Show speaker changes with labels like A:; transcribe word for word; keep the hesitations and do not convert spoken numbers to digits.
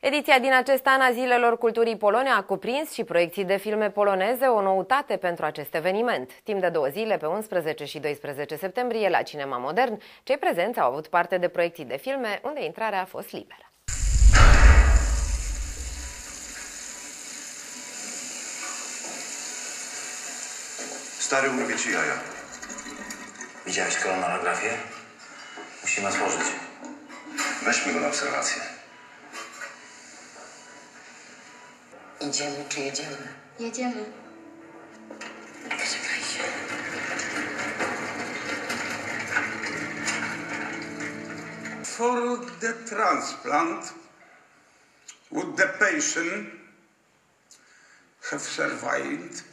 A: Ediția din acest an a Zilelor Culturii Polone a cuprins și proiecții de filme poloneze, o noutate pentru acest eveniment. Timp de două zile, pe unsprezece și doisprezece septembrie, la Cinema Modern, cei prezenți au avut parte de proiecții de filme unde intrarea a fost liberă.
B: Stary, umówię ci jaja.
C: Widziałeś kolonografię? Musimy otworzyć.
B: Weźmy go na obserwację.
D: Idziemy czy jedziemy?
E: Jedziemy.
D: Poczekaj się.
F: For the transplant, would the patient have survived